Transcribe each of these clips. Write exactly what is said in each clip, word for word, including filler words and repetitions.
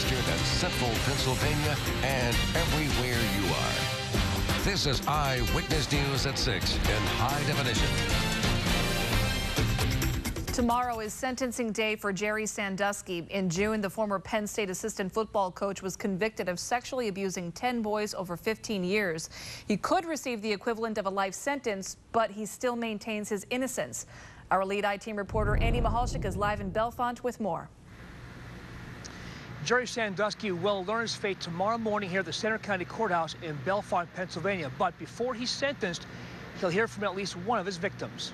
registered in Central Pennsylvania and everywhere you are. This is Eyewitness News at six in high definition. Tomorrow is sentencing day for Jerry Sandusky. In June, the former Penn State assistant football coach was convicted of sexually abusing ten boys over fifteen years. He could receive the equivalent of a life sentence, but he still maintains his innocence. Our lead I-Team reporter Andy Michalczyk is live in Bellefonte with more. Jerry Sandusky will learn his fate tomorrow morning here at the Center County Courthouse in Bellefonte, Pennsylvania. But before he's sentenced, he'll hear from at least one of his victims.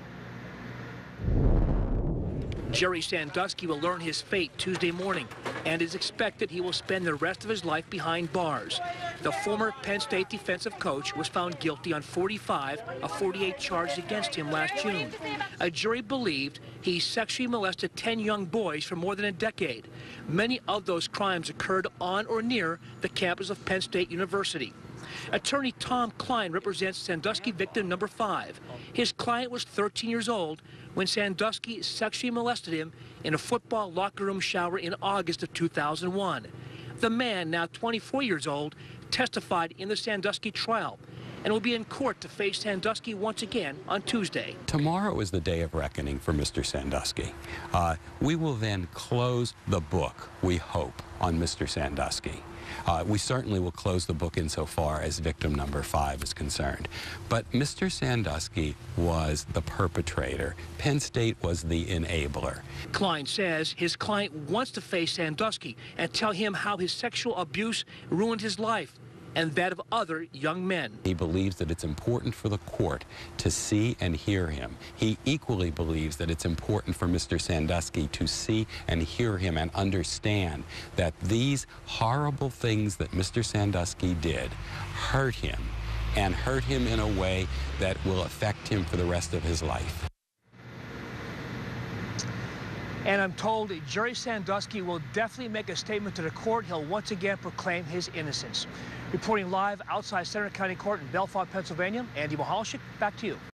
Jerry Sandusky will learn his fate Tuesday morning, and is expected he will spend the rest of his life behind bars. The former Penn State defensive coach was found guilty on forty-five of forty-eight charges against him last June. A jury believed he sexually molested ten young boys for more than a decade. Many of those crimes occurred on or near the campus of Penn State University. Attorney Tom Klein represents Sandusky victim number five. His client was thirteen years old when Sandusky sexually molested him in a football locker room shower in August of two thousand one. The man, now twenty-four years old, testified in the Sandusky trial and will be in court to face Sandusky once again on Tuesday. Tomorrow is the day of reckoning for Mister Sandusky. Uh, we will then close the book, we hope, on Mister Sandusky. Uh, we certainly will close the book insofar as victim number five is concerned. But Mister Sandusky was the perpetrator. Penn State was the enabler. Klein says his client wants to face Sandusky and tell him how his sexual abuse ruined his life and that of other young men. He believes that it's important for the court to see and hear him. He equally believes that it's important for Mister Sandusky to see and hear him and understand that these horrible things that Mister Sandusky did hurt him, and hurt him in a way that will affect him for the rest of his life. And I'm told Jerry Sandusky will definitely make a statement to the court. He'll once again proclaim his innocence. Reporting live outside Center County Court in Bellefonte, Pennsylvania, Andy Michalczyk, back to you.